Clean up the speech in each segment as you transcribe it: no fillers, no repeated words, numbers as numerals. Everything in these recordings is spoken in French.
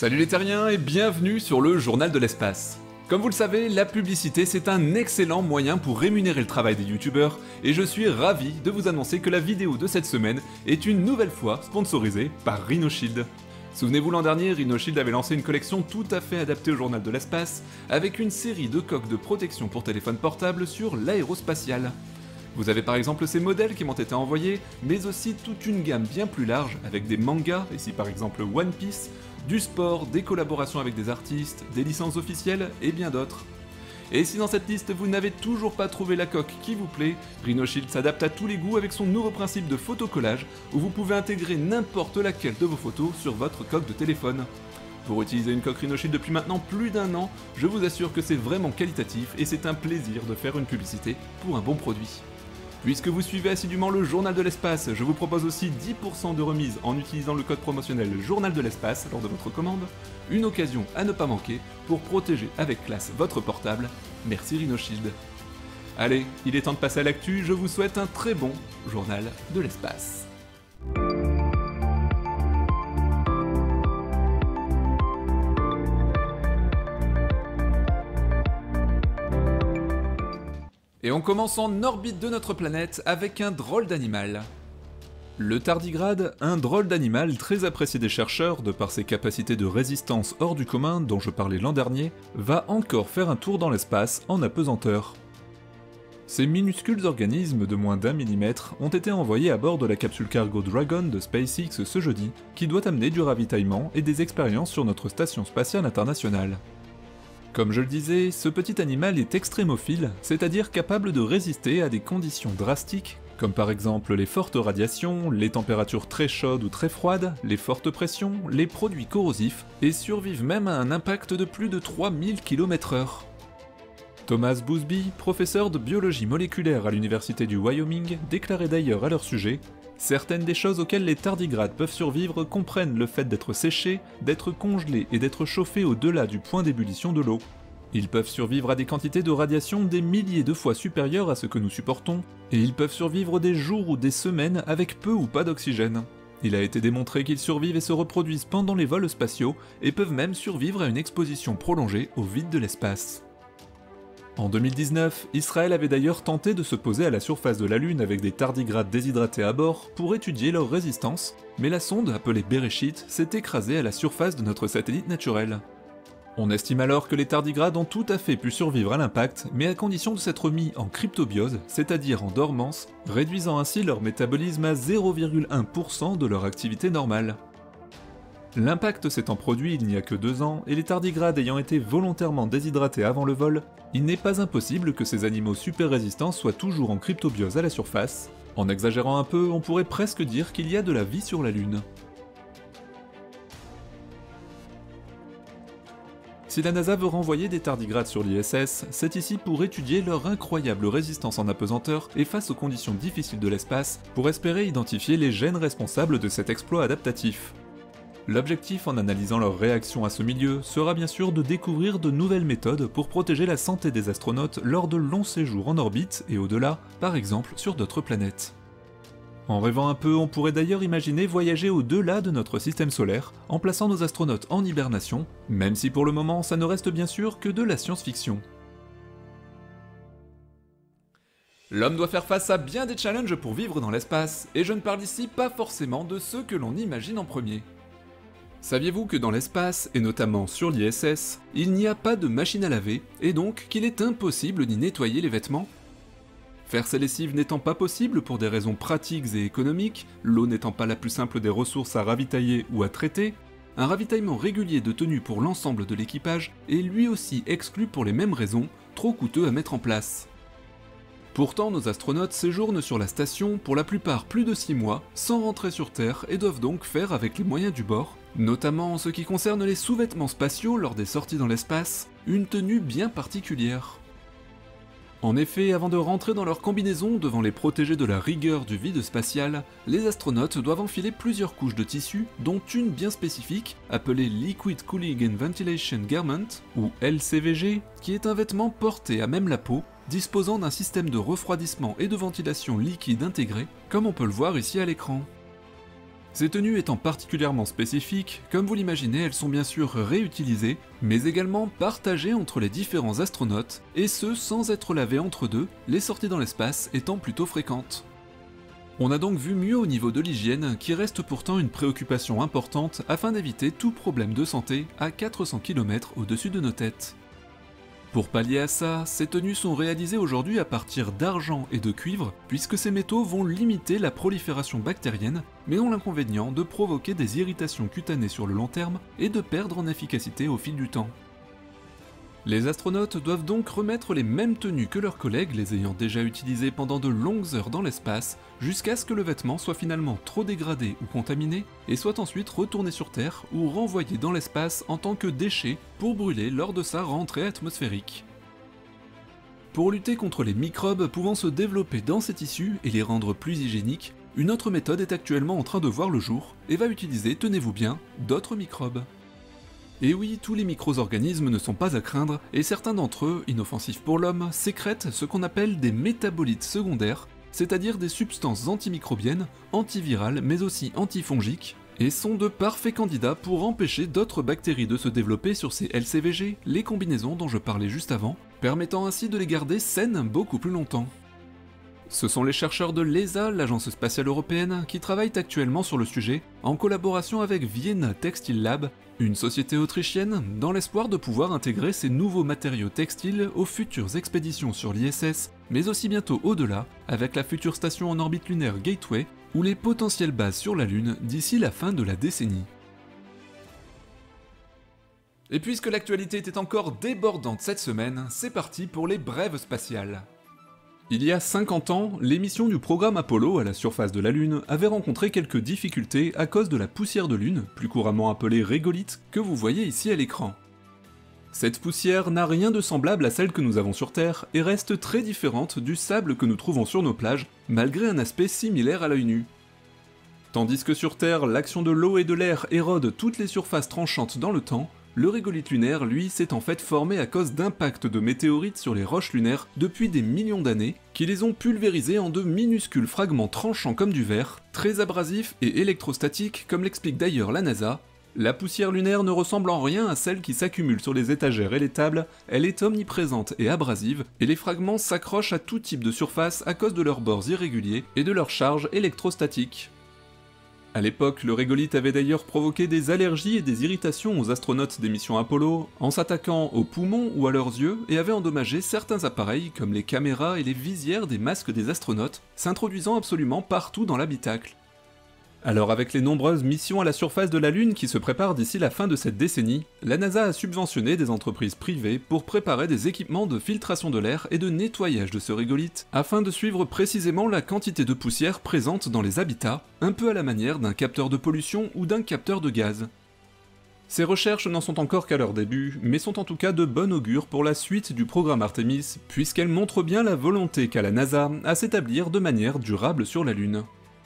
Salut les terriens et bienvenue sur le Journal de l'espace. Comme vous le savez, la publicité c'est un excellent moyen pour rémunérer le travail des youtubeurs et je suis ravi de vous annoncer que la vidéo de cette semaine est une nouvelle fois sponsorisée par Rhino Shield. Souvenez-vous, l'an dernier, Rhino Shield avait lancé une collection tout à fait adaptée au Journal de l'espace avec une série de coques de protection pour téléphone portable sur l'aérospatial. Vous avez par exemple ces modèles qui m'ont été envoyés, mais aussi toute une gamme bien plus large avec des mangas, ici par exemple One Piece, du sport, des collaborations avec des artistes, des licences officielles et bien d'autres. Et si dans cette liste vous n'avez toujours pas trouvé la coque qui vous plaît, Rhino Shield s'adapte à tous les goûts avec son nouveau principe de photocollage où vous pouvez intégrer n'importe laquelle de vos photos sur votre coque de téléphone. Pour utiliser une coque Rhino Shield depuis maintenant plus d'1 an, je vous assure que c'est vraiment qualitatif et c'est un plaisir de faire une publicité pour un bon produit. Puisque vous suivez assidûment le Journal de l'espace, je vous propose aussi 10% de remise en utilisant le code promotionnel Journal de l'espace lors de votre commande, une occasion à ne pas manquer pour protéger avec classe votre portable. Merci Rhino Shield. Allez, il est temps de passer à l'actu, je vous souhaite un très bon Journal de l'espace. Et on commence en orbite de notre planète avec un drôle d'animal. Le tardigrade, un drôle d'animal très apprécié des chercheurs de par ses capacités de résistance hors du commun dont je parlais l'an dernier, va encore faire un tour dans l'espace en apesanteur. Ces minuscules organismes de moins d'1 millimètre ont été envoyés à bord de la capsule cargo Dragon de SpaceX ce jeudi, qui doit amener du ravitaillement et des expériences sur notre station spatiale internationale. Comme je le disais, ce petit animal est extrémophile, c'est-à-dire capable de résister à des conditions drastiques, comme par exemple les fortes radiations, les températures très chaudes ou très froides, les fortes pressions, les produits corrosifs, et survivent même à un impact de plus de 3000 km/h. Thomas Boosby, professeur de biologie moléculaire à l'université du Wyoming, déclarait d'ailleurs à leur sujet: certaines des choses auxquelles les tardigrades peuvent survivre comprennent le fait d'être séchés, d'être congelés et d'être chauffés au-delà du point d'ébullition de l'eau. Ils peuvent survivre à des quantités de radiation des milliers de fois supérieures à ce que nous supportons, et ils peuvent survivre des jours ou des semaines avec peu ou pas d'oxygène. Il a été démontré qu'ils survivent et se reproduisent pendant les vols spatiaux, et peuvent même survivre à une exposition prolongée au vide de l'espace. En 2019, Israël avait d'ailleurs tenté de se poser à la surface de la Lune avec des tardigrades déshydratés à bord pour étudier leur résistance, mais la sonde, appelée Bereshit, s'est écrasée à la surface de notre satellite naturel. On estime alors que les tardigrades ont tout à fait pu survivre à l'impact, mais à condition de s'être mis en cryptobiose, c'est-à-dire en dormance, réduisant ainsi leur métabolisme à 0,1% de leur activité normale. L'impact s'étant produit il n'y a que 2 ans, et les tardigrades ayant été volontairement déshydratés avant le vol, il n'est pas impossible que ces animaux super résistants soient toujours en cryptobiose à la surface. En exagérant un peu, on pourrait presque dire qu'il y a de la vie sur la Lune. Si la NASA veut renvoyer des tardigrades sur l'ISS, c'est ici pour étudier leur incroyable résistance en apesanteur et face aux conditions difficiles de l'espace, pour espérer identifier les gènes responsables de cet exploit adaptatif. L'objectif en analysant leur réaction à ce milieu sera bien sûr de découvrir de nouvelles méthodes pour protéger la santé des astronautes lors de longs séjours en orbite et au-delà, par exemple sur d'autres planètes. En rêvant un peu, on pourrait d'ailleurs imaginer voyager au-delà de notre système solaire, en plaçant nos astronautes en hibernation, même si pour le moment ça ne reste bien sûr que de la science-fiction. L'homme doit faire face à bien des challenges pour vivre dans l'espace, et je ne parle ici pas forcément de ceux que l'on imagine en premier. Saviez-vous que dans l'espace, et notamment sur l'ISS, il n'y a pas de machine à laver, et donc qu'il est impossible d'y nettoyer les vêtements ? Faire ses lessives n'étant pas possible pour des raisons pratiques et économiques, l'eau n'étant pas la plus simple des ressources à ravitailler ou à traiter, un ravitaillement régulier de tenue pour l'ensemble de l'équipage est lui aussi exclu pour les mêmes raisons, trop coûteux à mettre en place. Pourtant, nos astronautes séjournent sur la station pour la plupart plus de 6 mois, sans rentrer sur Terre et doivent donc faire avec les moyens du bord, notamment en ce qui concerne les sous-vêtements spatiaux lors des sorties dans l'espace, une tenue bien particulière. En effet, avant de rentrer dans leur combinaison devant les protéger de la rigueur du vide spatial, les astronautes doivent enfiler plusieurs couches de tissu, dont une bien spécifique, appelée Liquid Cooling and Ventilation Garment, ou LCVG, qui est un vêtement porté à même la peau, disposant d'un système de refroidissement et de ventilation liquide intégré, comme on peut le voir ici à l'écran. Ces tenues étant particulièrement spécifiques, comme vous l'imaginez, elles sont bien sûr réutilisées, mais également partagées entre les différents astronautes, et ce sans être lavées entre deux, les sorties dans l'espace étant plutôt fréquentes. On a donc vu mieux au niveau de l'hygiène, qui reste pourtant une préoccupation importante afin d'éviter tout problème de santé à 400 km au-dessus de nos têtes. Pour pallier à ça, ces tenues sont réalisées aujourd'hui à partir d'argent et de cuivre, puisque ces métaux vont limiter la prolifération bactérienne, mais ont l'inconvénient de provoquer des irritations cutanées sur le long terme et de perdre en efficacité au fil du temps. Les astronautes doivent donc remettre les mêmes tenues que leurs collègues les ayant déjà utilisées pendant de longues heures dans l'espace, jusqu'à ce que le vêtement soit finalement trop dégradé ou contaminé, et soit ensuite retourné sur Terre ou renvoyé dans l'espace en tant que déchet pour brûler lors de sa rentrée atmosphérique. Pour lutter contre les microbes pouvant se développer dans ces tissus et les rendre plus hygiéniques, une autre méthode est actuellement en train de voir le jour et va utiliser, tenez-vous bien, d'autres microbes. Et oui, tous les micro-organismes ne sont pas à craindre, et certains d'entre eux, inoffensifs pour l'homme, sécrètent ce qu'on appelle des métabolites secondaires, c'est-à-dire des substances antimicrobiennes, antivirales mais aussi antifongiques, et sont de parfaits candidats pour empêcher d'autres bactéries de se développer sur ces LCVG, les combinaisons dont je parlais juste avant, permettant ainsi de les garder saines beaucoup plus longtemps. Ce sont les chercheurs de l'ESA, l'Agence spatiale européenne, qui travaillent actuellement sur le sujet, en collaboration avec Vienna Textile Lab, une société autrichienne, dans l'espoir de pouvoir intégrer ces nouveaux matériaux textiles aux futures expéditions sur l'ISS, mais aussi bientôt au-delà, avec la future station en orbite lunaire Gateway, ou les potentielles bases sur la Lune d'ici la fin de la décennie. Et puisque l'actualité était encore débordante cette semaine, c'est parti pour les brèves spatiales. Il y a 50 ans, les missions du programme Apollo à la surface de la Lune avaient rencontré quelques difficultés à cause de la poussière de Lune, plus couramment appelée régolithe, que vous voyez ici à l'écran. Cette poussière n'a rien de semblable à celle que nous avons sur Terre et reste très différente du sable que nous trouvons sur nos plages, malgré un aspect similaire à l'œil nu. Tandis que sur Terre, l'action de l'eau et de l'air érode toutes les surfaces tranchantes dans le temps, le régolithe lunaire, lui, s'est en fait formé à cause d'impacts de météorites sur les roches lunaires depuis des millions d'années, qui les ont pulvérisés en de minuscules fragments tranchants comme du verre, très abrasifs et électrostatiques comme l'explique d'ailleurs la NASA. La poussière lunaire ne ressemble en rien à celle qui s'accumule sur les étagères et les tables, elle est omniprésente et abrasive, et les fragments s'accrochent à tout type de surface à cause de leurs bords irréguliers et de leur charge électrostatique. À l'époque, le régolithe avait d'ailleurs provoqué des allergies et des irritations aux astronautes des missions Apollo, en s'attaquant aux poumons ou à leurs yeux, et avait endommagé certains appareils comme les caméras et les visières des masques des astronautes, s'introduisant absolument partout dans l'habitacle. Alors avec les nombreuses missions à la surface de la Lune qui se préparent d'ici la fin de cette décennie, la NASA a subventionné des entreprises privées pour préparer des équipements de filtration de l'air et de nettoyage de ce régolithe, afin de suivre précisément la quantité de poussière présente dans les habitats, un peu à la manière d'un capteur de pollution ou d'un capteur de gaz. Ces recherches n'en sont encore qu'à leur début, mais sont en tout cas de bon augure pour la suite du programme Artemis, puisqu'elles montrent bien la volonté qu'a la NASA à s'établir de manière durable sur la Lune.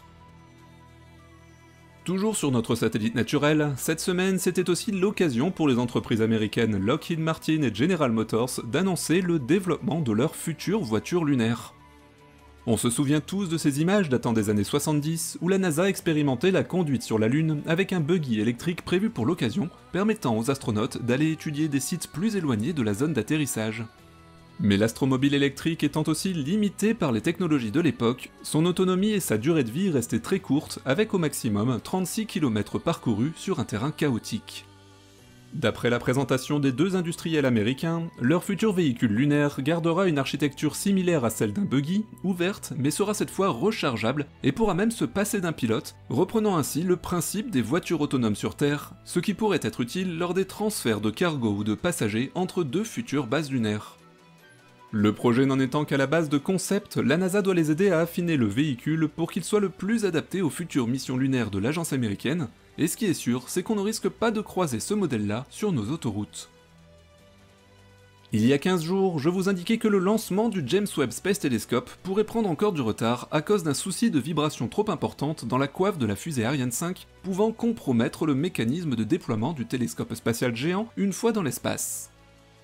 Toujours sur notre satellite naturel, cette semaine c'était aussi l'occasion pour les entreprises américaines Lockheed Martin et General Motors d'annoncer le développement de leur future voiture lunaire. On se souvient tous de ces images datant des années 70 où la NASA expérimentait la conduite sur la Lune avec un buggy électrique prévu pour l'occasion, permettant aux astronautes d'aller étudier des sites plus éloignés de la zone d'atterrissage. Mais l'astromobile électrique étant aussi limité par les technologies de l'époque, son autonomie et sa durée de vie restaient très courtes, avec au maximum 36 km parcourus sur un terrain chaotique. D'après la présentation des deux industriels américains, leur futur véhicule lunaire gardera une architecture similaire à celle d'un buggy, ouverte, mais sera cette fois rechargeable et pourra même se passer d'un pilote, reprenant ainsi le principe des voitures autonomes sur Terre, ce qui pourrait être utile lors des transferts de cargo ou de passagers entre deux futures bases lunaires. Le projet n'en étant qu'à la base de concept, la NASA doit les aider à affiner le véhicule pour qu'il soit le plus adapté aux futures missions lunaires de l'agence américaine, et ce qui est sûr, c'est qu'on ne risque pas de croiser ce modèle-là sur nos autoroutes. Il y a 15 jours, je vous indiquais que le lancement du James Webb Space Telescope pourrait prendre encore du retard à cause d'un souci de vibration trop importante dans la coiffe de la fusée Ariane 5, pouvant compromettre le mécanisme de déploiement du télescope spatial géant une fois dans l'espace.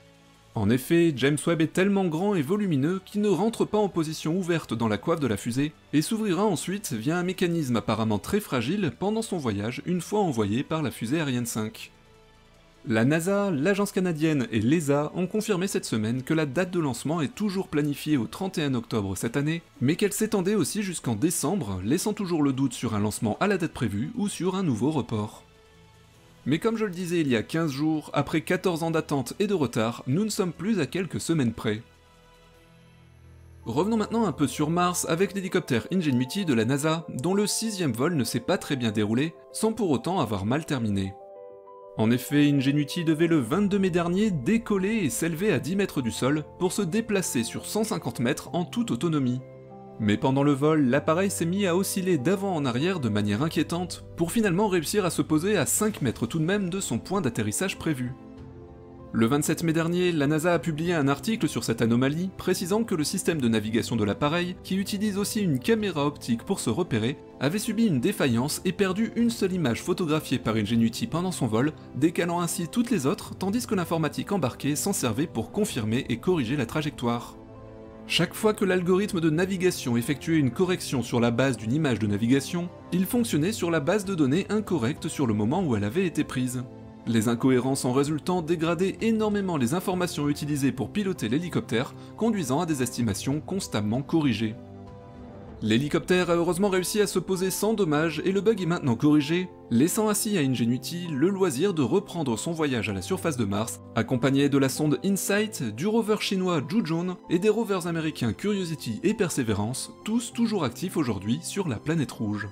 En effet, James Webb est tellement grand et volumineux qu'il ne rentre pas en position ouverte dans la coiffe de la fusée, et s'ouvrira ensuite via un mécanisme apparemment très fragile pendant son voyage une fois envoyé par la fusée Ariane 5. La NASA, l'agence canadienne et l'ESA ont confirmé cette semaine que la date de lancement est toujours planifiée au 31 octobre cette année, mais qu'elle s'étendait aussi jusqu'en décembre, laissant toujours le doute sur un lancement à la date prévue ou sur un nouveau report. Mais comme je le disais il y a 15 jours, après 14 ans d'attente et de retard, nous ne sommes plus à quelques semaines près. Revenons maintenant un peu sur Mars avec l'hélicoptère Ingenuity de la NASA, dont le 6e vol ne s'est pas très bien déroulé, sans pour autant avoir mal terminé. En effet, Ingenuity devait le 22 mai dernier décoller et s'élever à 10 mètres du sol pour se déplacer sur 150 mètres en toute autonomie. Mais pendant le vol, l'appareil s'est mis à osciller d'avant en arrière de manière inquiétante, pour finalement réussir à se poser à 5 mètres tout de même de son point d'atterrissage prévu. Le 27 mai dernier, la NASA a publié un article sur cette anomalie, précisant que le système de navigation de l'appareil, qui utilise aussi une caméra optique pour se repérer, avait subi une défaillance et perdu une seule image photographiée par Ingenuity pendant son vol, décalant ainsi toutes les autres, tandis que l'informatique embarquée s'en servait pour confirmer et corriger la trajectoire. Chaque fois que l'algorithme de navigation effectuait une correction sur la base d'une image de navigation, il fonctionnait sur la base de données incorrecte sur le moment où elle avait été prise. Les incohérences en résultant dégradaient énormément les informations utilisées pour piloter l'hélicoptère, conduisant à des estimations constamment corrigées. L'hélicoptère a heureusement réussi à se poser sans dommage et le bug est maintenant corrigé, laissant ainsi à Ingenuity le loisir de reprendre son voyage à la surface de Mars, accompagné de la sonde InSight, du rover chinois Zhuzhou et des rovers américains Curiosity et Perseverance, tous toujours actifs aujourd'hui sur la planète rouge.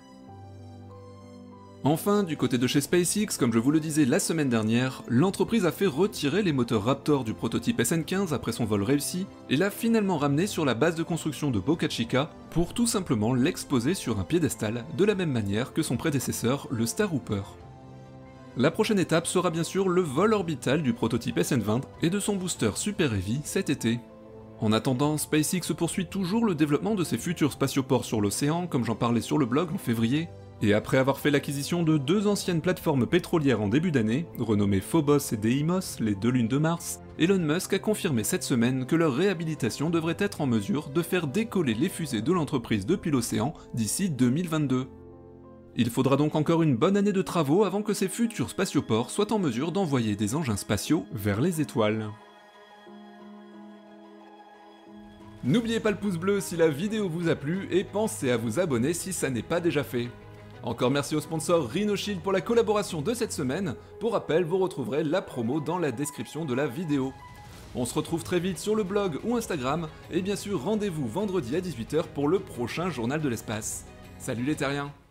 Enfin, du côté de chez SpaceX, comme je vous le disais la semaine dernière, l'entreprise a fait retirer les moteurs Raptor du prototype SN15 après son vol réussi, et l'a finalement ramené sur la base de construction de Boca Chica pour tout simplement l'exposer sur un piédestal, de la même manière que son prédécesseur, le Starhooper. La prochaine étape sera bien sûr le vol orbital du prototype SN20 et de son booster Super Heavy cet été. En attendant, SpaceX poursuit toujours le développement de ses futurs spatioports sur l'océan, comme j'en parlais sur le blog en février, et après avoir fait l'acquisition de 2 anciennes plateformes pétrolières en début d'année, renommées Phobos et Deimos, les 2 lunes de Mars, Elon Musk a confirmé cette semaine que leur réhabilitation devrait être en mesure de faire décoller les fusées de l'entreprise depuis l'océan d'ici 2022. Il faudra donc encore une bonne année de travaux avant que ces futurs spatioports soient en mesure d'envoyer des engins spatiaux vers les étoiles. N'oubliez pas le pouce bleu si la vidéo vous a plu et pensez à vous abonner si ça n'est pas déjà fait. Encore merci au sponsor RhinoShield pour la collaboration de cette semaine. Pour rappel, vous retrouverez la promo dans la description de la vidéo. On se retrouve très vite sur le blog ou Instagram, et bien sûr rendez-vous vendredi à 18 h pour le prochain journal de l'espace. Salut les terriens!